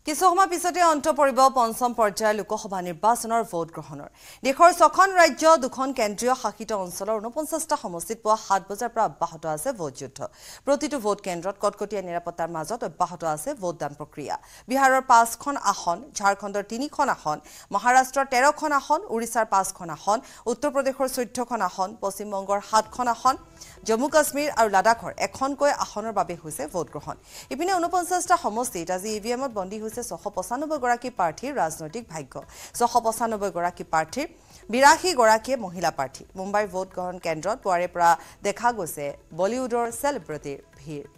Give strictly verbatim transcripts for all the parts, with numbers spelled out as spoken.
কিছু সময় পিছতে অন্ত পৰিব পঞ্চম পৰ্যায়ৰ লোকসভা নিৰ্বাচনৰ ভোট গ্ৰহণৰ দেশৰ ছখন ৰাজ্য দুখন কেন্দ্ৰীয় শাসিত অঞ্চলৰ ঊনপঞ্চাছটা সমষ্টিত পুৱা সাত বজাৰ পৰা অব্যাহত আছে ভোট যুদ্ধ প্ৰতিটো ভোট কেন্দ্ৰত কটকটীয়া নিৰাপত্তাৰ মাজত অব্যাহত আছে ভোটদান প্ৰক্ৰিয়া বিহাৰৰ পাঁচখন আসন ঝাৰখণ্ডৰ তিনিখন আসন মহাৰাষ্ট্ৰৰ তেৰখন আসন উৰিষ্যাৰ পাঁচখন আসন উত্তৰ প্ৰদেশৰ চৈধ্যখন আসন পশ্চিম বংগৰ সাতখন আসন জম্মু কাশ্মীৰ আৰু লাডাখৰ এখনকৈ আসনৰ বাবে হৈছে ভোট গ্ৰহণ ইপিনে ঊনপঞ্চাছটা সমষ্টিত আজি ইভিএমত বন্দী হৈছে ছশ পঁচানব্বৈ গৰাকী প্ৰাৰ্থীৰ ৰাজনৈতিক ভাগ্য ছশ পঁচানব্বৈ গৰাকী প্ৰাৰ্থীৰ বিৰাশী গৰাকীয়ে মহিলা প্ৰাৰ্থী মুম্বাইৰ ভোট গ্ৰহণ কেন্দ্ৰত পুৱাৰে পৰা দেখা গৈছে বলিউডৰ সেলিব্ৰিটিৰ ভিৰ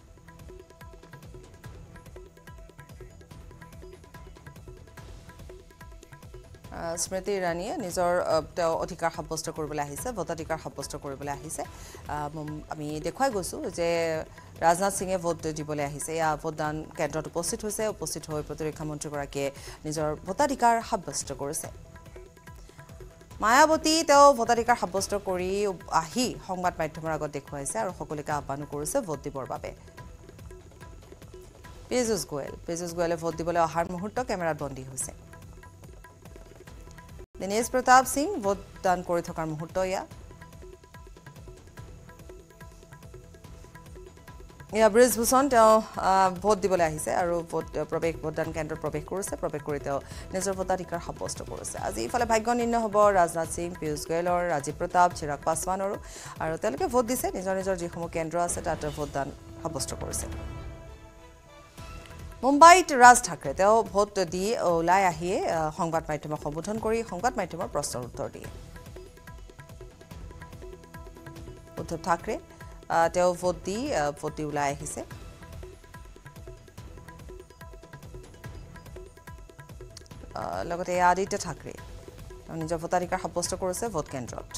স্মৃতি ইৰাণীয়ে নিজৰ অধিকাৰ সাব্যস্ত কৰিবলৈ আহিছে ভোটাধিকাৰ সাব্যস্ত কৰিবলৈ আহিছে আমি দেখুৱাই গৈছো যে ৰাজনাথ সিঙে ভোট দিবলৈ আহিছে এয়া ভোটদান কেন্দ্ৰত উপস্থিত হৈছে উপস্থিত হৈ প্ৰতিৰক্ষা মন্ত্ৰীগৰাকীয়ে নিজৰ ভোটাধিকাৰ সাব্যস্ত কৰিছে মায়াবতী তেওঁ ভোটাধিকাৰ সাব্যস্ত কৰি আহি সংবাদ মাধ্যমৰ আগত দেখুৱাইছে আৰু সকলোকে আহ্বান কৰিছে ভোট দিবৰ বাবে পীযুষ গোয়েল পীযুষ গোয়েলে ভোট দিবলৈ অহাৰ মুহূৰ্ত কেমেৰাত বন্দী হৈছে দিনেশ প্ৰতাপ সিং ভোটদান কৰি থকাৰ মুহূৰ্ত ইয়া ইয়া ব্ৰিজভূষণ তেওঁ ভোট দিবলৈ আহিছে আৰু ভোট প্ৰৱেশ ভোটদান কেন্দ্ৰত প্ৰৱেশ কৰিছে প্ৰৱেশ কৰি তেওঁ নিজৰ ভোটাধিকাৰ সাব্যস্ত কৰিছে আজি ইফালে ভাগ্য নিৰ্ণয় হ'ব ৰাজনাথ সিং পীযুষ গোয়েলৰ ৰাজীৱ প্ৰতাপ চিৰাগ পাছৱানৰো আৰু তেওঁলোকে ভোট দিছে নিজৰ নিজৰ যিসমূহ কেন্দ্ৰ আছে তাত ভোটদান সাব্যস্ত কৰিছে মুম্বাইত ৰাজ ঠাকৰে তেওঁ ভোট দি ওলাই আহিয়ে সংবাদ মাধ্যমক সম্বোধন কৰি সংবাদ মাধ্যমৰ প্ৰশ্নৰ উত্তৰ দিয়ে উদ্ধৱ ঠাকৰে তেওঁ ভোট দি ভোট দি ওলাই আহিছে লগতে আদিত্য ঠাকৰে নিজৰ ভোটাধিকাৰ সাব্যস্ত কৰিছে ভোট কেন্দ্ৰত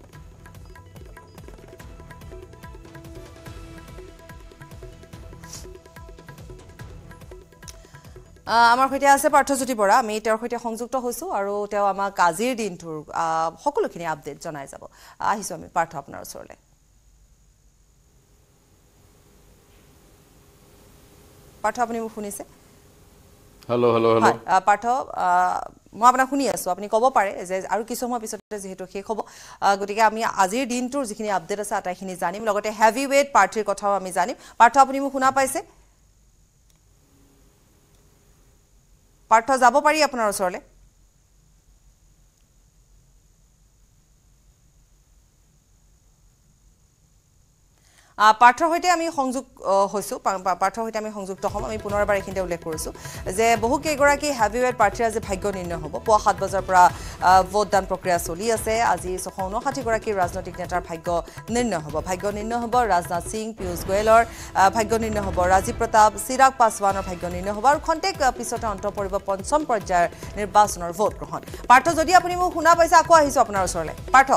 আমাৰ সৈতে আছে পাৰ্থজ্যোতি বৰা আমি তেওঁৰ সৈতে সংযুক্ত হৈছো আৰু তেওঁ আমাক আজিৰ দিনটোৰ সকলোখিনি আপডেট জনাই যাব আহিছো আমি পাৰ্থ আপোনাৰ ওচৰলৈ পাৰ্থ আপুনি মোক শুনিছে হেল্ল' হেল্ল' হেল্ল' পাৰ্থ মই আপোনাক শুনি আছো আপুনি ক'ব পাৰে যে আৰু কিছু সময় পিছতে যেহেতু শেষ হ'ব গতিকে আমি আজিৰ দিনটোৰ যিখিনি আপডেট আছে আটাইখিনি জানিম লগতে হেভি ৱেইট প্ৰাৰ্থীৰ কথাও আমি জানিম পাৰ্থ আপুনি মোক শুনা পাইছে পাৰ্থ যাব পাৰি আপোনাৰ ওচৰলৈ পাৰ্থৰ সৈতে আমি সংযোগ হৈছো পাৰ্থৰ সৈতে আমি সংযুক্ত হ'ম আমি পুনৰবাৰ এইখিনিতে উল্লেখ কৰিছো যে বহু কেইগৰাকী হেভিৱেট প্ৰাৰ্থীৰ আজি ভাগ্য নিৰ্ণয় হ'ব পুৱা সাত বজাৰ পৰা ভোটদান প্ৰক্ৰিয়া চলি আছে আজি ছশ ঊনষাঠি গৰাকী ৰাজনৈতিক নেতাৰ ভাগ্য নিৰ্ণয় হ'ব ভাগ্য নিৰ্ণয় হ'ব ৰাজনাথ সিং পীযুষ গোয়েলৰ ভাগ্য নিৰ্ণয় হ'ব ৰাজীৱ প্ৰতাপ চিৰাগ পাছৱানৰ ভাগ্য নিৰ্ণয় হ'ব আৰু খন্তেক পিছতে অন্ত পৰিব পঞ্চম পৰ্যায়ৰ নিৰ্বাচনৰ ভোট গ্ৰহণ পাৰ্থ যদি আপুনি মোক শুনা পাইছে আকৌ আহিছো আপোনাৰ ওচৰলৈ পাৰ্থ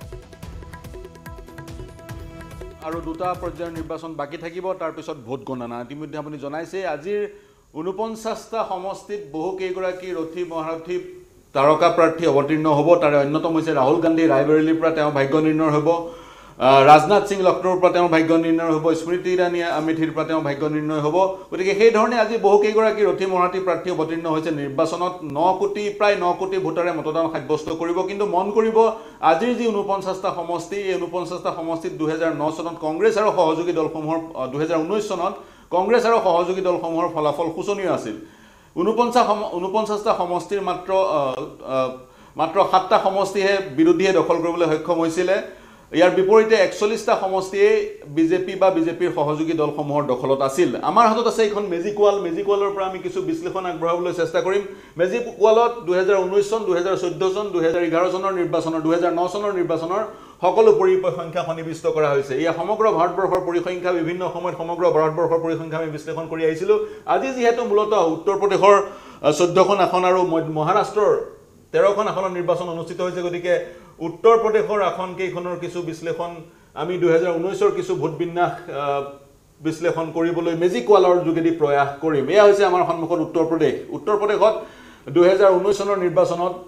আৰু দুটা পৰ্যায়ৰ নিৰ্বাচন বাকি থাকিব তাৰ পিছত ভোট গণনা ইতিমধ্যে আপুনি জনাইছে আজিৰ ঊনপঞ্চাছটা সমষ্টিত বহু কেইগৰাকী ৰথী মহাৰথী তাৰকা প্ৰাৰ্থী অৱতীৰ্ণ হ'ব তাৰে অন্যতম হৈছে ৰাহুল গান্ধী ৰায়বৰেলীৰ পৰা তেওঁ ভাগ্য নিৰ্ণয় হ'ব ৰাজনাথ সিং লক্ষ্ণৌৰ পৰা তেওঁ ভাগ্য নিৰ্ণয় হ'ব স্মৃতি ইৰাণী আমেথিৰ পৰা তেওঁ ভাগ্য নিৰ্ণয় হ'ব গতিকে সেই ধৰণে আজি বহু কেইগৰাকী ৰথী মহাৰথী প্ৰাৰ্থী অৱতীৰ্ণ হৈছে নিৰ্বাচনত ন কোটি প্ৰায় ন কোটি ভোটাৰে মতদান সাব্যস্ত কৰিব কিন্তু মন কৰিব আজিৰ যি ঊনপঞ্চাছটা সমষ্টি এই ঊনপঞ্চাছটা সমষ্টিত দুহেজাৰ ন চনত কংগ্ৰেছ আৰু সহযোগী দলসমূহৰ দুহেজাৰ ঊনৈছ চনত কংগ্ৰেছ আৰু সহযোগী দলসমূহৰ ফলাফল শোচনীয় আছিল ঊনপঞ্চাছ ঊনপঞ্চাছটা সমষ্টিৰ মাত্ৰ মাত্ৰ সাতটা সমষ্টিহে বিৰোধীয়ে দখল কৰিবলৈ সক্ষম হৈছিলে ইয়াৰ বিপৰীতে একচল্লিছটা সমষ্টিয়ে বিজেপি বা বিজেপিৰ সহযোগী দলসমূহৰ দখলত আছিল আমাৰ হাতত আছে এখন মেজিক ৱাল মেজিক ৱালৰ পৰা আমি কিছু বিশ্লেষণ আগবঢ়াবলৈ চেষ্টা কৰিম মেজিক ৱালত দুহেজাৰ ঊনৈছ চন দুহেজাৰ চৈধ্য চন দুহেজাৰ এঘাৰ চনৰ নিৰ্বাচনৰ দুহেজাৰ ন চনৰ নিৰ্বাচনৰ সকলো পৰিসংখ্যা সন্নিবিষ্ট কৰা হৈছে এই সমগ্ৰ ভাৰতবৰ্ষৰ পৰিসংখ্যা বিভিন্ন সময়ত সমগ্ৰ ভাৰতবৰ্ষৰ পৰিসংখ্যা আমি বিশ্লেষণ কৰি আহিছিলোঁ আজি যিহেতু মূলতঃ উত্তৰ প্ৰদেশৰ চৈধ্যখন আসন আৰু মহাৰাষ্ট্ৰৰ তেৰখন আসনৰ নিৰ্বাচন অনুষ্ঠিত হৈছে গতিকে উত্তৰ প্ৰদেশৰ আসন কেইখনৰ কিছু বিশ্লেষণ আমি দুহেজাৰ ঊনৈছৰ কিছু ভোট বিন্যাস বিশ্লেষণ কৰিবলৈ মেজিক ৱালৰ যোগেদি প্ৰয়াস কৰিম এয়া হৈছে আমাৰ সন্মুখত উত্তৰ প্ৰদেশ উত্তৰ প্ৰদেশত দুহেজাৰ ঊনৈছ চনৰ নিৰ্বাচনত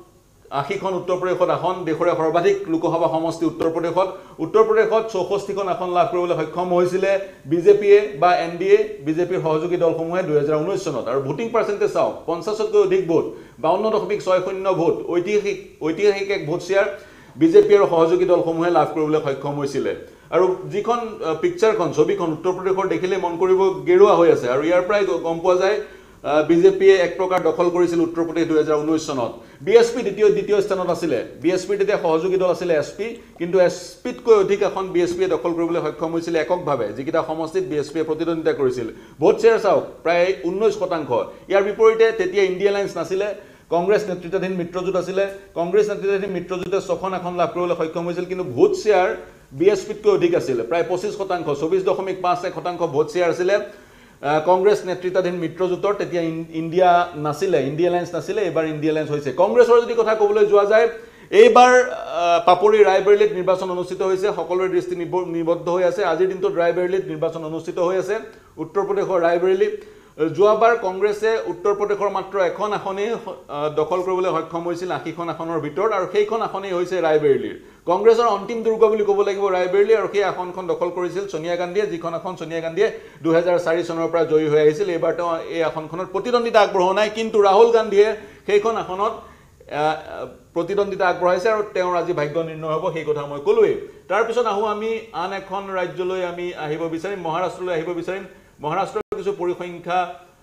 আশীখন উত্তৰ প্ৰদেশত আসন দেশৰে সৰ্বাধিক লোকসভা সমষ্টি উত্তৰ প্ৰদেশত উত্তৰ প্ৰদেশত চৌষষ্ঠিখন আসন লাভ কৰিবলৈ সক্ষম হৈছিলে বিজেপিয়ে বা এন ডি এ বিজেপিৰ সহযোগী দলসমূহে দুই হাজাৰ ঊনৈছ চনত আৰু ভোটিং পাৰ্চেণ্টেজ চাওক পঞ্চাছতকৈ অধিক ভোট বাৱন্ন দশমিক ছয় শূন্য ভোট ঐতিহাসিক ঐতিহাসিক এক ভোট শ্বেয়াৰ বিজেপি আৰু সহযোগী দলসমূহে লাভ কৰিবলৈ সক্ষম হৈছিলে আৰু যিখন পিকচাৰখন ছবিখন উত্তৰ প্ৰদেশৰ দেখিলে মন কৰিব গেৰুৱা হৈ আছে আৰু ইয়াৰ পৰাই গম পোৱা যায় বিজেপিয়ে এক প্ৰকাৰ দখল কৰিছিল উত্তৰ প্ৰদেশ দুই হাজাৰ ঊনৈছ চনত বি এছ পি দ্বিতীয় দ্বিতীয় স্থানত আছিলে বি এছ পিৰ তেতিয়া সহযোগী দল আছিলে এছ পি কিন্তু এছ পিতকৈ অধিক এখন বি এছ পিয়ে দখল কৰিবলৈ সক্ষম হৈছিলে এককভাৱে যিকেইটা সমষ্টিত বি এছ পিয়ে প্ৰতিদ্বন্দ্বিতা কৰিছিল ভোট শ্বেয়াৰ চাওক প্ৰায় ঊনৈছ শতাংশ ইয়াৰ বিপৰীতে তেতিয়া ইণ্ডিয়া এলায়েন্স নাছিলে কংগ্ৰেছ নেতৃত্বাধীন মিত্ৰজোঁট আছিলে কংগ্ৰেছ নেতৃত্বাধীন মিত্ৰজোঁটে ছখন আসন লাভ কৰিবলৈ সক্ষম হৈছিল কিন্তু ভোট শ্বেয়াৰ বি এছ পিতকৈ অধিক আছিলে প্ৰায় পঁচিছ শতাংশ চৌবিছ দশমিক পাঁচ এক শতাংশ ভোট শ্বেয়াৰ আছিলে কংগ্ৰেছ নেতৃত্বাধীন মিত্ৰজোঁটৰ তেতিয়া ইণ্ডিয়া নাছিলে ইণ্ডিয়া এলায়েন্স নাছিলে এইবাৰ ইণ্ডিয়া এলায়েন্স হৈছে কংগ্ৰেছৰ যদি কথা ক'বলৈ যোৱা যায় এইবাৰ পাপৰি ৰায়বেৰেলীত নিৰ্বাচন অনুষ্ঠিত হৈছে সকলোৰে দৃষ্টি নিবদ্ধ হৈ আছে আজিৰ দিনটোত ৰায়বেৰেলীত নিৰ্বাচন অনুষ্ঠিত হৈ আছে উত্তৰ প্ৰদেশৰ ৰায়বেৰেলী যোৱাবাৰ কংগ্ৰেছে উত্তৰ প্ৰদেশৰ মাত্ৰ এখন আসনেই দখল কৰিবলৈ সক্ষম হৈছিল আশীখন আসনৰ ভিতৰত আৰু সেইখন আসনেই হৈছে ৰায়বেৰেলীৰ কংগ্ৰেছৰ অন্তিম দুৰ্গ বুলি ক'ব লাগিব ৰায়বেৰেলী আৰু সেই আসনখন দখল কৰিছিল সোনিয়া গান্ধীয়ে যিখন আসন সোনিয়া গান্ধীয়ে দুহেজাৰ চাৰি চনৰ পৰা জয়ী হৈ আহিছিল এইবাৰ তেওঁ এই আসনখনত প্ৰতিদ্বন্দ্বিতা আগবঢ়োৱা নাই কিন্তু ৰাহুল গান্ধীয়ে সেইখন আসনত প্ৰতিদ্বন্দ্বিতা আগবঢ়াইছে আৰু তেওঁৰ আজি ভাগ্য নিৰ্ণয় হ'ব সেই কথা মই ক'লোৱেই তাৰপিছত আহোঁ আমি আন এখন ৰাজ্যলৈ আমি আহিব বিচাৰিম মহাৰাষ্ট্ৰলৈ আহিব বিচাৰিম মহাৰাষ্ট্ৰৰ কিছু পৰিসংখ্যা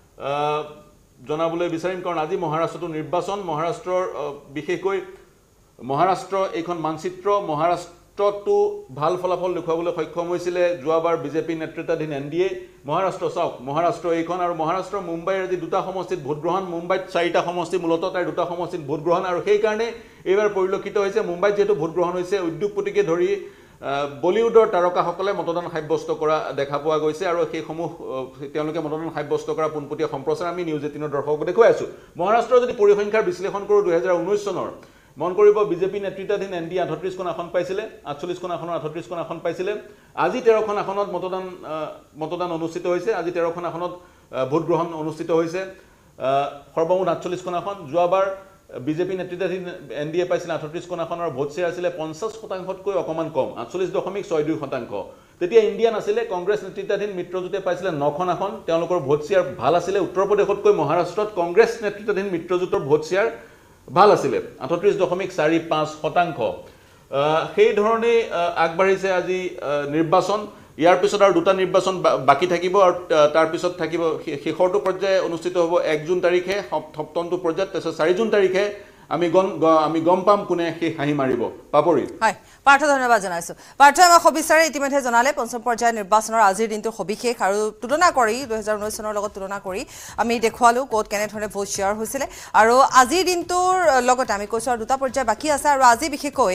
জনাবলৈ বিচাৰিম কাৰণ আজি মহাৰাষ্ট্ৰটো নিৰ্বাচন মহাৰাষ্ট্ৰৰ বিশেষকৈ মহাৰাষ্ট্ৰ এইখন মানচিত্ৰ মহাৰাষ্ট্ৰটো ভাল ফলাফল দেখুৱাবলৈ সক্ষম হৈছিলে যোৱাবাৰ বিজেপি নেতৃত্বাধীন এন ডি এ মহাৰাষ্ট্ৰ চাওক মহাৰাষ্ট্ৰ এইখন আৰু মহাৰাষ্ট্ৰৰ মুম্বাইৰ আজি দুটা সমষ্টিত ভোটগ্ৰহণ মুম্বাইত চাৰিটা সমষ্টি মূলতঃ তাৰ দুটা সমষ্টিত ভোটগ্ৰহণ আৰু সেইকাৰণে এইবাৰ পৰিলক্ষিত হৈছে মুম্বাইত যিহেতু ভোটগ্ৰহণ হৈছে উদ্যোগপতিকে ধৰি বলিউডৰ তাৰকাসকলে মতদান সাব্যস্ত কৰা দেখা পোৱা গৈছে আৰু সেইসমূহ তেওঁলোকে মতদান সাব্যস্ত কৰা পোনপটীয়া সম্প্ৰচাৰ আমি নিউজ এইটিনৰ দৰ্শকক দেখুৱাই আছোঁ মহাৰাষ্ট্ৰৰ যদি পৰিসংখ্যাৰ বিশ্লেষণ কৰোঁ দুহেজাৰ ঊনৈছ চনৰ মন কৰিব বিজেপি নেতৃত্বাধীন এন ডি আঠত্ৰিছখন আসন পাইছিলে আঠচল্লিছখন আসনৰ আঠত্ৰিছখন আসন পাইছিলে আজি তেৰখন আসনত মতদান মতদান অনুষ্ঠিত হৈছে আজি তেৰখন আসনত ভোটগ্ৰহণ অনুষ্ঠিত হৈছে সৰ্বমুঠ আঠচল্লিছখন আসন যোৱাবাৰ বিজেপি নেতৃত্বাধীন এন ডি এ পাইছিলে আঠত্ৰিছখন আসনৰ ভোট শ্বেয়াৰ আছিলে পঞ্চাছ শতাংশতকৈ অকণমান কম আঠচল্লিছ দশমিক ছয় দুই শতাংশ তেতিয়া ইণ্ডিয়া নাছিলে কংগ্ৰেছ নেতৃত্বাধীন মিত্ৰজোঁটে পাইছিলে নখন আসন তেওঁলোকৰ ভোট শ্বেয়াৰ ভাল আছিলে উত্তৰ প্ৰদেশতকৈ মহাৰাষ্ট্ৰত কংগ্ৰেছ নেতৃত্বাধীন মিত্ৰজোঁটৰ ভোট শ্বেয়াৰ ভাল আছিলে আঠত্ৰিছ দশমিক চাৰি পাঁচ শতাংশ সেই ধৰণেই আগবাঢ়িছে আজি নিৰ্বাচন ইয়াৰ পিছত আৰু দুটা নিৰ্বাচন বাকী থাকিব আৰু তাৰ পিছত থাকিব শেষৰটো পৰ্যায়ে অনুষ্ঠিত হ'ব এক জুন তাৰিখে সপ্তমটো পৰ্যায়ত তাৰপিছত চাৰি জুন তাৰিখে আমি গম আমি গম পাম কোনে সেই হাঁহি মাৰিব পাপৰি হয় পাৰ্থ ধন্যবাদ জনাইছো পাৰ্থ আমাক সবিস্তাৰে ইতিমধ্যে জনালে পঞ্চম পৰ্যায়ৰ নিৰ্বাচনৰ আজিৰ দিনটো সবিশেষ আৰু তুলনা কৰি দুহেজাৰ ঊনৈছ চনৰ লগত তুলনা কৰি আমি দেখুৱালো ক'ত কেনেধৰণে ভোট শ্বেয়াৰ হৈছিলে আৰু আজিৰ দিনটোৰ লগতে আমি কৈছোঁ আৰু দুটা পৰ্যায় বাকী আছে আৰু আজি বিশেষকৈ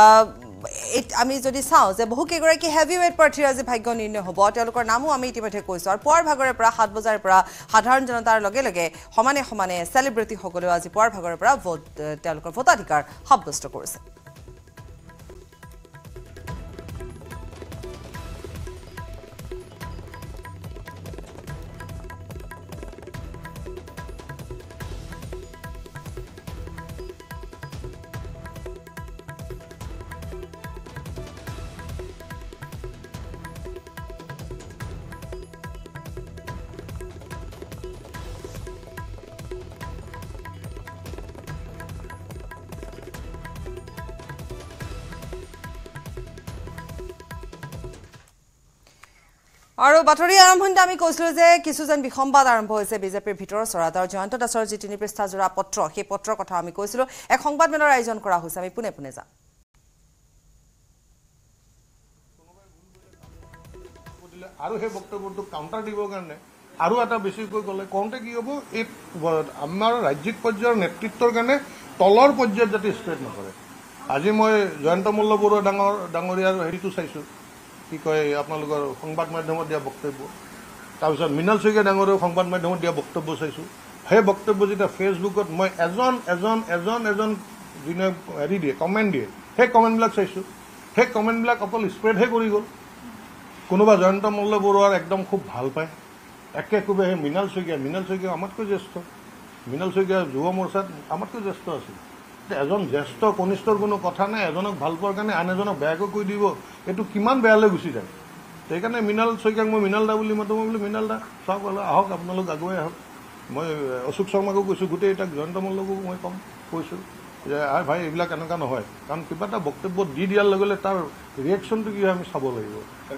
আমি যদি চাওঁ যে বহু কেইগৰাকী হেভি ৱেইট প্ৰাৰ্থীৰ আজি ভাগ্য নিৰ্ণয় হ'ব তেওঁলোকৰ নামো আমি ইতিমধ্যে কৈছোঁ আৰু পুৱাৰ ভাগৰে পৰা সাত বজাৰ পৰা সাধাৰণ জনতাৰ লগে লগে সমানে সমানে চেলিব্ৰিটিসকলেও আজি পুৱাৰ ভাগৰে পৰা ভোট তেওঁলোকৰ ভোটাধিকাৰ সাব্যস্ত কৰিছে আৰু বাতৰি আৰম্ভণিতে আমি কৈছিলো যে কিছুজন বিসম্বাদ আৰম্ভ হৈছে বিজেপিৰ ভিতৰৰ চৰাত আৰু জয়ন্ত দাসৰ যি তিনি পৃষ্ঠা জোৰা পত্ৰ সেই পত্ৰৰ কথা আমি কৈছিলো এক সংবাদমেলৰ আয়োজন কৰা হৈছে আমি পুনে পুনে যাম আৰু সেই বক্তব্যটো কাউণ্টাৰ দিবৰ কাৰণে আৰু এটা বেছিকৈ গ'লে কওঁতে কি হ'ব এই আমাৰ ৰাজ্যিক পৰ্যায়ৰ নেতৃত্বৰ কাৰণে তলৰ পৰ্যায়ত যাতে স্প্ৰেড নকৰে আজি মই জয়ন্ত মল্ল বৰুৱা ডাঙৰ ডাঙৰীয়াৰ হেৰিটো চাইছোঁ কি কয় আপোনালোকৰ সংবাদ মাধ্যমত দিয়া বক্তব্য তাৰপিছত মৃণাল শইকীয়া ডাঙৰেও সংবাদ মাধ্যমত দিয়া বক্তব্য চাইছোঁ সেই বক্তব্য যেতিয়া ফেচবুকত মই এজন এজন এজন এজন যোনে হেৰি দিয়ে কমেণ্ট দিয়ে সেই কমেণ্টবিলাক চাইছোঁ সেই কমেণ্টবিলাক অকল স্প্ৰেডহে কৰি গ'ল কোনোবা জয়ন্ত মল্ল বৰুৱাৰ একদম খুব ভাল পায় একে খুবে সেই মৃণাল শইকীয়া মৃণাল শইকীয়া আমাতকৈ জ্যেষ্ঠ মৃণাল শইকীয়া যুৱ মৰ্চাত আমাতকৈ জ্যেষ্ঠ আছিল এজন জ্যেষ্ঠ কনিষ্ঠৰ কোনো কথা নাই এজনক ভাল পোৱাৰ কাৰণে আন এজনক বেয়াকৈ কৈ দিব এইটো কিমান বেয়ালৈ গুচি যায় সেইকাৰণে মৃণাল শইকীয়াক মই মৃণাল দা বুলি মাতো মই বোলো মৃণাল দা চাওক আহক আপোনালোক আগুৱাই আহক মই অশোক শৰ্মাকো কৈছোঁ গোটেই তাক জয়ন্ত মল্লকো মই কম কৈছোঁ যে আই ভাই এইবিলাক এনেকুৱা নহয় কাৰণ কিবা এটা বক্তব্য দি দিয়াৰ লগে লগে তাৰ ৰিয়েকশ্যনটো কি হয় আমি চাব লাগিব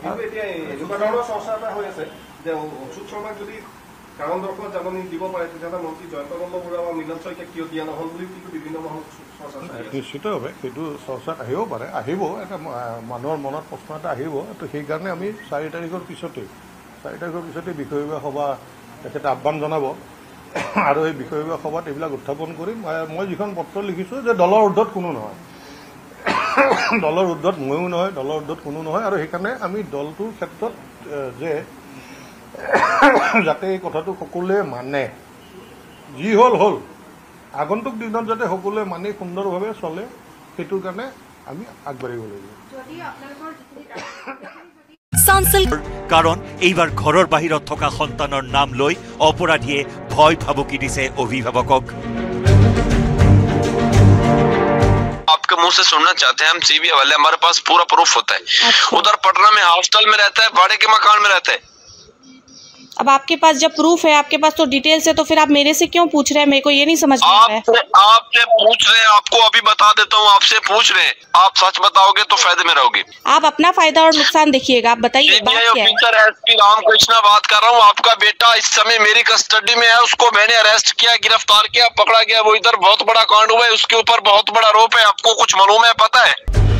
অশোক শৰ্মাক যদি কাৰণ দৰ্শক জাননী দিব পাৰে তেতিয়াহ'লে মন্ত্ৰী জয়ন্ত মল্ল বৰুৱা বা মৃণাল শইকীয়া কিয় দিয়া নহ'ল বুলি কিন্তু বিভিন্ন মহলত নিশ্চিতভাৱে সেইটো চৰ্চাত আহিব পাৰে আহিব এটা মানুহৰ মনত প্ৰশ্ন এটা আহিব তো সেইকাৰণে আমি চাৰি তাৰিখৰ পিছতেই চাৰি তাৰিখৰ পিছতেই বিষয় বিভাগ সভা তেখেতে আহ্বান জনাব আৰু এই বিষয় বিভাগ সভাত এইবিলাক উত্থাপন কৰিম মই যিখন পত্ৰ লিখিছোঁ যে দলৰ ঊৰ্ধত কোনো নহয় দলৰ ঊৰ্ধত ময়ো নহয় দলৰ ঊৰ্ধত কোনো নহয় আৰু সেইকাৰণে আমি দলটোৰ ক্ষেত্ৰত যে যাতে এই কথাটো সকলোৱে মানে যি হ'ল হ'ল আগন্তুক দিনত যাতে সকলোৱে মানি সুন্দৰভাৱে চলে সেইটোৰ কাৰণে আমি আগবাঢ়িব লাগিব কাৰণ এইবাৰ ঘৰৰ বাহিৰত থকা সন্তানৰ নাম লৈ অপৰাধীয়ে ভয় ভাবুকি দিছে অভিভাৱকক आपके मुंह से सुनना चाहते हैं हम सीबीआई वाले हमारे पास पूरा प्रूफ होता है उधर पटना में हॉस्टल में रहता है भाड़े के मकान में रहता है अब आपके पास जब प्रूफ है आपके पास तो डिटेल्स है तो फिर आप मेरे से क्यों पूछ रहे हैं मेरे को ये नहीं समझ में आ रहा है आपसे पूछ रहे हैं आपको अभी बता देता हूँ आपसे पूछ रहे हैं आप सच बताओगे तो फायदे में रहोगे आप अपना फायदा और नुकसान देखिएगा आप बताइए बात क्या है एसपी रामकृष्णा बात कर रहा हूँ आपका बेटा इस समय मेरी कस्टडी में है उसको मैंने अरेस्ट किया गिरफ्तार किया पकड़ा गया वो इधर बहुत बड़ा कांड हुआ है उसके ऊपर बहुत बड़ा आरोप है आपको कुछ मालूम है पता है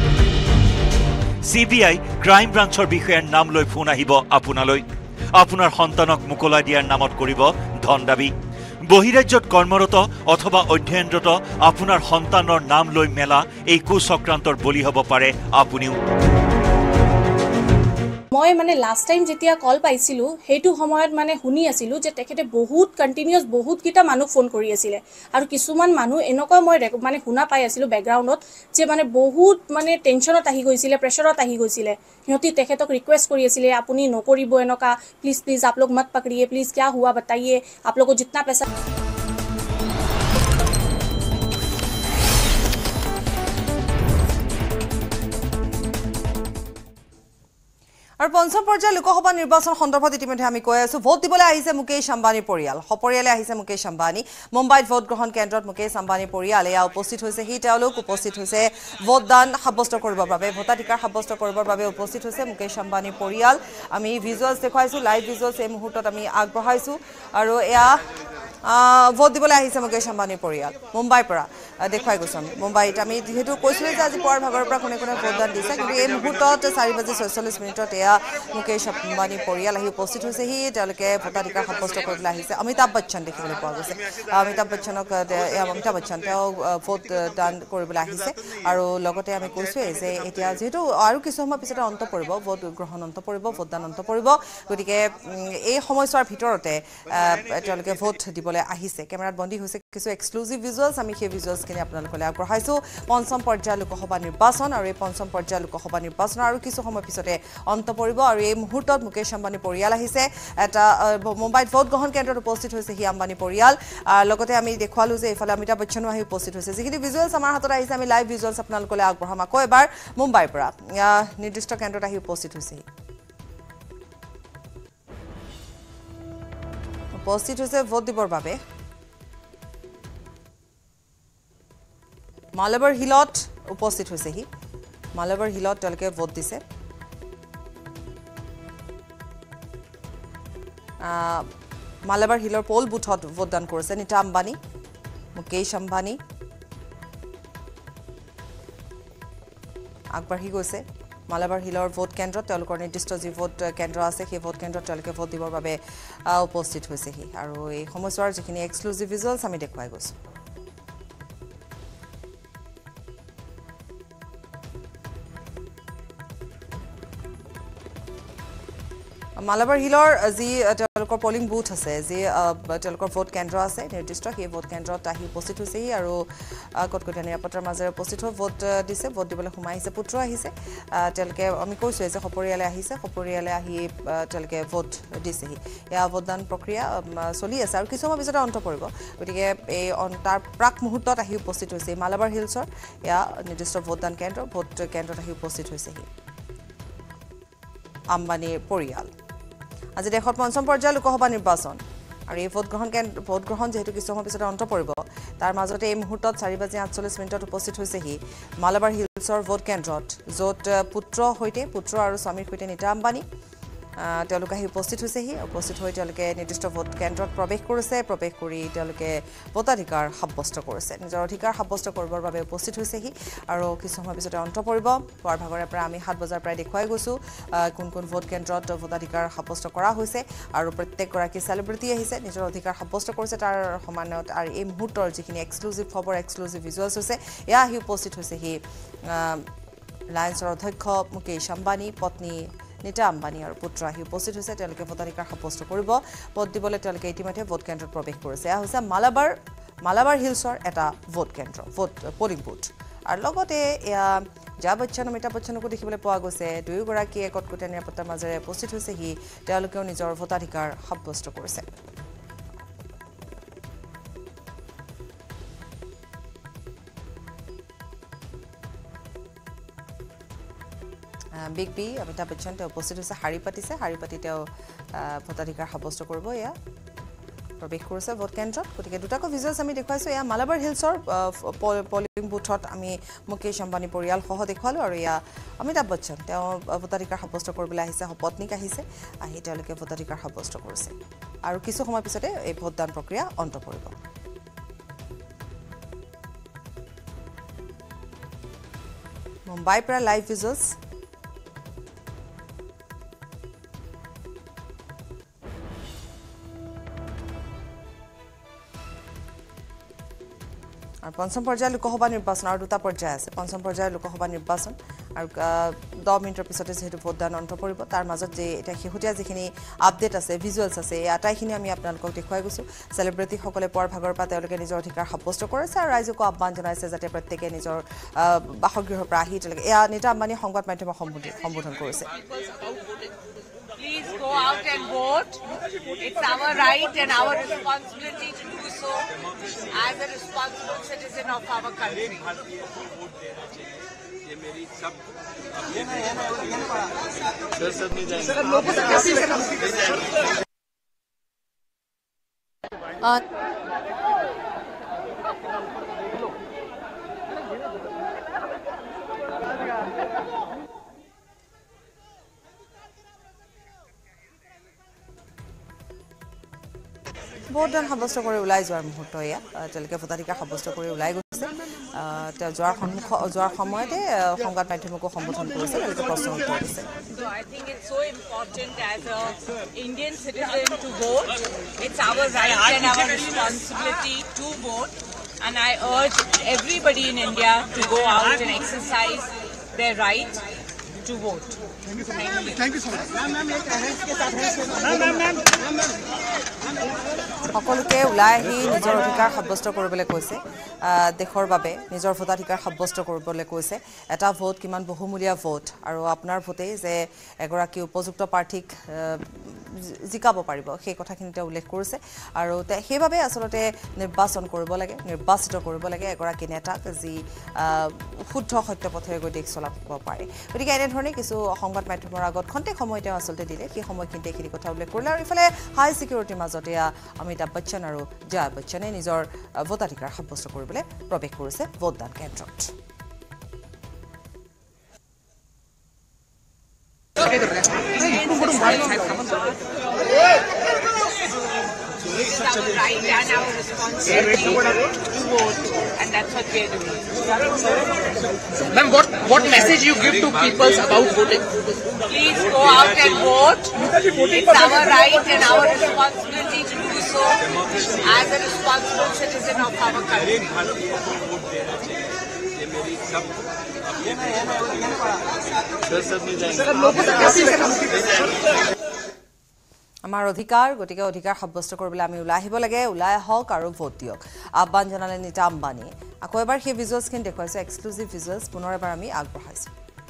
सीबीआई क्राइम ब्रांचर বিষয়াৰ নাম লৈ ফোন আহিব আপোনালৈ আপোনাৰ সন্তানক মুকলাই দিয়াৰ নামত কৰিব ধন দাবী বহিৰাজ্যত কৰ্মৰত অথবা অধ্যয়নৰত আপোনাৰ সন্তানৰ নাম লৈ মেলা এই কুচক্ৰান্তৰ বলি হ'ব পাৰে আপুনিও মই মানে লাষ্ট টাইম যেতিয়া কল পাইছিলোঁ সেইটো সময়ত মানে শুনি আছিলোঁ যে তেখেতে বহুত কণ্টিনিউছ বহুতকেইটা মানুহ ফোন কৰি আছিলে আৰু কিছুমান মানুহ এনেকুৱা মই মানে শুনা পাই আছিলোঁ বেকগ্ৰাউণ্ডত যে মানে বহুত মানে টেনশ্যনত আহি গৈছিলে প্ৰেছাৰত আহি গৈছিলে সিহঁতি তেখেতক ৰিকুৱেষ্ট কৰি আছিলে আপুনি নকৰিব এনেকুৱা প্লিজ প্লিজ आप लोग मत पकड़िए प्लीज क्या हुआ बताइए आप लोग को जितना पैसा আৰু পঞ্চম পৰ্যায়ৰ লোকসভা নিৰ্বাচন সন্দৰ্ভত ইতিমধ্যে আমি কৈ আছো ভোট দিবলৈ আহিছে মুকেশ আম্বানীৰ পৰিয়াল সপৰিয়ালে আহিছে মুকেশ আম্বানী মুম্বাইত ভোট গ্ৰহণ কেন্দ্ৰত মুকেশ আম্বানীৰ পৰিয়াল এয়া উপস্থিত হৈছে হি তেওঁলোক উপস্থিত হৈছে ভোটদান সাব্যস্ত কৰিবৰ বাবে ভোটাধিকাৰ সাব্যস্ত কৰিবৰ বাবে উপস্থিত হৈছে মুকেশ আম্বানীৰ পৰিয়াল আমি ভিজুৱেলছ দেখুৱাইছো লাইভ ভিজুৱেলছ এই মুহূৰ্তত আমি আগবঢ়াইছো আৰু এয়া ভোট দিবলৈ আহিছে মুকেশ আম্বানীৰ পৰিয়াল মুম্বাইৰ পৰা দেখুৱাই গৈছো আমি মুম্বাইত আমি যেহেতু কৈছিলোঁ যে আজি পুৱাৰ ভাগৰ পৰা কোনে কোনে ভোটদান দিছে কিন্তু এই মুহূৰ্তত চাৰি বাজি ছয়চল্লিছ মিনিটত এয়া মুকেশ আম্বানীৰ পৰিয়াল আহি উপস্থিত হৈছেহি তেওঁলোকে ভোটাধিকাৰ সাব্যস্ত কৰিবলৈ আহিছে অমিতাভ বচ্চন দেখিবলৈ পোৱা গৈছে অমিতাভ বচ্চনক অমিতাভ বচ্চন তেওঁ ভোট দান কৰিবলৈ আহিছে আৰু লগতে আমি কৈছোঁৱেই যে এতিয়া যিহেতু আৰু কিছু সময় পিছতে অন্ত পৰিব ভোট গ্ৰহণ অন্ত পৰিব ভোটদান অন্ত পৰিব গতিকে এই সময়ছোৱাৰ ভিতৰতে তেওঁলোকে ভোট দিবলৈ আহিছে কেমেৰাত বন্দী হৈছে কিছু এক্সক্লুজিভ ভিজুৱেলছ আমি সেই ভিজুৱেলছখিনি আপোনালোকলৈ আগবঢ়াইছোঁ পঞ্চম পৰ্যায়ৰ লোকসভা নিৰ্বাচন আৰু এই পঞ্চম পৰ্যায়ৰ লোকসভা নিৰ্বাচনৰ আৰু কিছু সময় পিছতে অন্ত পৰিব আৰু এই মুহূৰ্তত মুকেশ আম্বানী পৰিয়াল আহিছে এটা মুম্বাইত ভোট গ্ৰহণ কেন্দ্ৰত উপস্থিত হৈছে হি আম্বানী পৰিয়াল লগতে আমি দেখুৱালোঁ যে এইফালে অমিতাভ বচ্চনো আহি উপস্থিত হৈছে যিখিনি ভিজুৱেলছ আমাৰ হাতত আহিছে আমি লাইভ ভিজুৱেলছ আপোনালোকলৈ আগবঢ়াম আকৌ এবাৰ মুম্বাইৰ পৰা নিৰ্দিষ্ট কেন্দ্ৰত আহি উপস্থিত হৈছেহি উপস্থিত হৈছে ভোট দিবৰ বাবে মালবৰ হিলত উপস্থিত হৈছেহি মালবৰ হিলত তেওঁলোকে ভোট দিছে মালবৰ হিলৰ পল বুথত ভোটদান কৰিছে নীতা আম্বানী মুকেশ আম্বানী আগবাঢ়ি গৈছে মালবৰ হিলৰ ভোট কেন্দ্ৰত তেওঁলোকৰ নিৰ্দিষ্ট যি ভোট কেন্দ্ৰ আছে সেই ভোট কেন্দ্ৰত তেওঁলোকে ভোট দিবৰ বাবে উপস্থিত হৈছেহি আৰু এই সময়ছোৱাৰ যিখিনি এক্সক্লুজিভ ভিজুৱেলছ আমি দেখুৱাই গৈছোঁ মালাবাৰ হিলৰ যি তেওঁলোকৰ পলিং বুথ আছে যি তেওঁলোকৰ ভোট কেন্দ্ৰ আছে নিৰ্দিষ্ট সেই ভোট কেন্দ্ৰত আহি উপস্থিত হৈছেহি আৰু কটকটীয়া নিৰাপত্তাৰ মাজেৰে উপস্থিত হৈ ভোট দিছে ভোট দিবলৈ সোমাই আহিছে পুত্ৰ আহিছে তেওঁলোকে আমি কৈছোৱে যে সপৰিয়ালে আহিছে সপৰিয়ালে আহি তেওঁলোকে ভোট দিছেহি এয়া ভোটদান প্ৰক্ৰিয়া চলি আছে আৰু কিছু সময় পিছতে অন্ত পৰিব গতিকে এই তাৰ প্ৰাক মুহূৰ্তত আহি উপস্থিত হৈছে মালাবাৰ হিলছৰ এয়া নিৰ্দিষ্ট ভোটদান কেন্দ্ৰ ভোট কেন্দ্ৰত আহি উপস্থিত হৈছেহি আম্বানীৰ পৰিয়াল আজি দেশত পঞ্চম পৰ্যায়ৰ লোকসভা নিৰ্বাচন আৰু এই ভোট গ্ৰহণ ভোট গ্ৰহণ যেহেতু কিছু সময় পিছতে অন্ত পৰিব তাৰ মাজতে এই মুহূৰ্তত চাৰি বাজি আঠচল্লিছ মিনিটত উপস্থিত হৈছেহি মালাবাৰ হিলছৰ ভোট কেন্দ্ৰত য'ত পুত্ৰ সৈতে পুত্ৰ আৰু স্বামীৰ সৈতে নীতা আম্বানী তেওঁলোকে আহি উপস্থিত হৈছেহি উপস্থিত হৈ তেওঁলোকে নিৰ্দিষ্ট ভোট কেন্দ্ৰত প্ৰৱেশ কৰিছে প্ৰৱেশ কৰি তেওঁলোকে ভোটাধিকাৰ সাব্যস্ত কৰিছে নিজৰ অধিকাৰ সাব্যস্ত কৰিবৰ বাবে উপস্থিত হৈছেহি আৰু কিছু সময় পিছতে অন্ত পৰিব পুৱাৰ ভাগৰে পৰা আমি সাত বজাৰ প্ৰায় দেখুৱাই গৈছোঁ কোন কোন ভোট কেন্দ্ৰত ভোটাধিকাৰ সাব্যস্ত কৰা হৈছে আৰু প্ৰত্যেকগৰাকী চেলিব্ৰিটি আহিছে নিজৰ অধিকাৰ সাব্যস্ত কৰিছে তাৰ সমানত আৰু এই মুহূৰ্তৰ যিখিনি এক্সক্লুজিভ খবৰ এক্সক্লুজিভ ভিজুৱেলছ হৈছে এয়া আহি উপস্থিত হৈছেহি লায়েন্সৰ অধ্যক্ষ মুকেশ আম্বানী পত্নী নীতা আম্বানী আৰু পুত্ৰ আহি উপস্থিত হৈছে তেওঁলোকে ভোটাধিকাৰ সাব্যস্ত কৰিব ভোট দিবলৈ তেওঁলোকে ইতিমধ্যে ভোট কেন্দ্ৰত প্ৰৱেশ কৰিছে এয়া হৈছে মালাবাৰ মালাবাৰ হিলছৰ এটা ভোট কেন্দ্ৰ ভোট পলিং বুথ আৰু লগতে এয়া জয়া বচ্চন অমিতাভ বচ্চনকো দেখিবলৈ পোৱা গৈছে দুয়োগৰাকীয়ে কটকটীয়া নিৰাপত্তাৰ মাজেৰে উপস্থিত হৈছেহি তেওঁলোকেও নিজৰ ভোটাধিকাৰ সাব্যস্ত কৰিছে বিগ বি অমিতাভ বচ্চন তেওঁ উপস্থিত হৈছে শাৰী পাতিছে শাৰী পাতি তেওঁ ভোটাধিকাৰ সাব্যস্ত কৰিব এয়া প্ৰৱেশ কৰিছে ভোট কেন্দ্ৰত গতিকে দুটাকৈ ভিজুৱেলছ আমি দেখুৱাইছোঁ এয়া মালাবাৰ হিলছৰ পলিং বুথত আমি মুকেশ আম্বানী পৰিয়ালসহ দেখুৱালোঁ আৰু এয়া অমিতাভ বচ্চন তেওঁ ভোটাধিকাৰ সাব্যস্ত কৰিবলৈ আহিছে পত্নীক আহিছে আহি তেওঁলোকে ভোটাধিকাৰ সাব্যস্ত কৰিছে আৰু কিছু সময় পিছতে এই ভোটদান প্ৰক্ৰিয়া অন্ত পৰিব মুম্বাইৰ পৰা লাইভ ভিজুৱেলছ আৰু পঞ্চম পৰ্যায়ৰ লোকসভা নিৰ্বাচন আৰু দুটা পৰ্যায় আছে পঞ্চম পৰ্যায়ৰ লোকসভা নিৰ্বাচন আৰু দহ মিনিটৰ পিছতে যিহেতু ভোটদান অন্ত পৰিব তাৰ মাজত যে এতিয়া শেহতীয়া যিখিনি আপডেট আছে ভিজুৱেলছ আছে এই আটাইখিনি আমি আপোনালোকক দেখুৱাই গৈছোঁ চেলিব্ৰিটিসকলে পুৱাৰ ভাগৰ পৰা তেওঁলোকে নিজৰ অধিকাৰ সাব্যস্ত কৰিছে আৰু ৰাইজকো আহ্বান জনাইছে যাতে প্ৰত্যেকে নিজৰ বাসগৃহৰ পৰা আহি তেওঁলোকে এয়া নীতা আম্বানী সংবাদ মাধ্যমক সম্বোধন কৰিছে Please go out and vote. It's our right and our responsibility to do so as a responsible citizen of our country. Uh, ভোটদান সাব্যস্ত কৰি ওলাই যোৱাৰ মুহূৰ্ত এয়া তেওঁলোকে ভোটাধিকাৰ সাব্যস্ত কৰি ওলাই গৈছে তেওঁ যোৱাৰ সন্মুখ যোৱাৰ সময়তে সংবাদ মাধ্যমকো সম্বোধন কৰিছে তেওঁলোকে প্ৰশ্ন উত্তৰ দিছে So I think it's so important as an Indian citizen to vote. It's our right and our responsibility to vote. And I urge everybody in India to go out and exercise their right to vote. Thank you so much. Thank you so much. সকলোকে ওলাই আহি নিজৰ অধিকাৰ সাব্যস্ত কৰিবলৈ কৈছে দেশৰ বাবে নিজৰ ভোটাধিকাৰ সাব্যস্ত কৰিবলৈ কৈছে এটা ভোট কিমান বহুমূলীয়া ভোট আৰু আপোনাৰ ভোটেই যে এগৰাকী উপযুক্ত প্ৰাৰ্থীক জিকাব পাৰিব সেই কথাখিনি তেওঁ উল্লেখ কৰিছে আৰু সেইবাবে আচলতে নিৰ্বাচন কৰিব লাগে নিৰ্বাচিত কৰিব লাগে এগৰাকী নেতাক যি শুদ্ধ সত্য পথেৰে গৈ দেশ চলাব পাৰে গতিকে এনেধৰণে কিছু সংবাদ মাধ্যমৰ আগত খন্তেক সময় তেওঁ আচলতে দিলে সেই সময়খিনিতে এইখিনি কথা উল্লেখ কৰিলে আৰু ইফালে হাই ছিকিউৰিটিৰ মাজতে অমিতাভ বচ্চন আৰু জয়া বচ্চনে নিজৰ ভোটাধিকাৰ সাব্যস্ত কৰিবলৈ প্ৰৱেশ কৰিছে ভোটদান কেন্দ্ৰত It's our right and our responsibility to vote, and that's what we are doing. Ma'am, what what message you give to people about voting? Please go out and vote. It's our right and our responsibility to do so as a responsible citizen of our country. Sir सब नहीं जाएंगे আমাৰ অধিকাৰ গতিকে অধিকাৰ সাব্যস্ত কৰিবলৈ আমি ওলাই আহিব লাগে ওলাই আহক আৰু ভোট দিয়ক আহ্বান জনালে নীতা আম্বানী আকৌ এবাৰ সেই ভিজুৱেলছখিনি দেখুৱাইছোঁ এক্সক্লুচিভ ভিজুৱেলছ পুনৰ এবাৰ আমি আগবঢ়াইছোঁ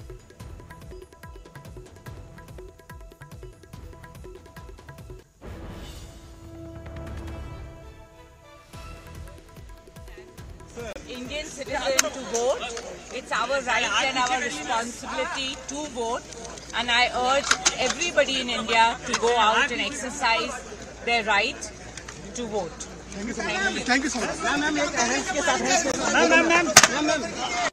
Indian citizen to vote. It's our right and our responsibility to vote. And I urge everybody in India to go out and exercise their right to vote. Thank you so much. Thank you so much. Ma'am, ma'am, ma'am, ma'am, ma'am, ma'am.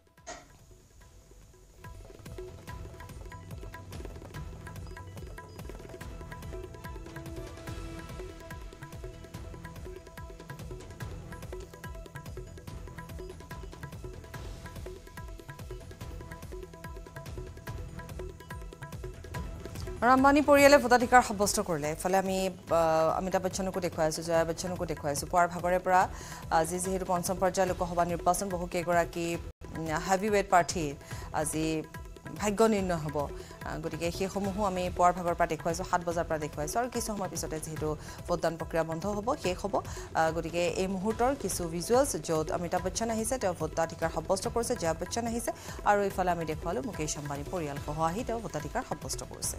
আৰু আম্বানী পৰিয়ালে ভোটাধিকাৰ সাব্যস্ত কৰিলে এফালে আমি অমিতাভ বচ্চনকো দেখুৱাইছোঁ জয়া বচ্চনকো দেখুৱাইছোঁ পুৱাৰ ভাগৰে পৰা আজি যিহেতু পঞ্চম পৰ্যায়ৰ লোকসভা নিৰ্বাচন বহু কেইগৰাকী হেভি ৱেট প্ৰাৰ্থী আজি ভাগ্য নিৰ্ণয় হ'ব গতিকে সেইসমূহো আমি পুৱাৰ ভাগৰ পৰা দেখুৱাইছোঁ সাত বজাৰ পৰা দেখুৱাইছোঁ আৰু কিছু সময় পিছতে যিহেতু ভোটদান প্ৰক্ৰিয়া বন্ধ হ'ব শেষ হ'ব গতিকে এই মুহূৰ্তৰ কিছু ভিজুৱেলছ য'ত অমিতাভ বচ্চন আহিছে তেওঁ ভোটাধিকাৰ সাব্যস্ত কৰিছে জয়া বচ্চন আহিছে আৰু এইফালে আমি দেখুৱালোঁ মুকেশ আম্বানী পৰিয়ালসহ আহি তেওঁ ভোটাধিকাৰ সাব্যস্ত কৰিছে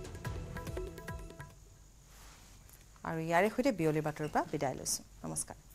আৰু ইয়াৰে সৈতে বিয়লি বাতৰিৰ পৰা বিদায় লৈছোঁ নমস্কাৰ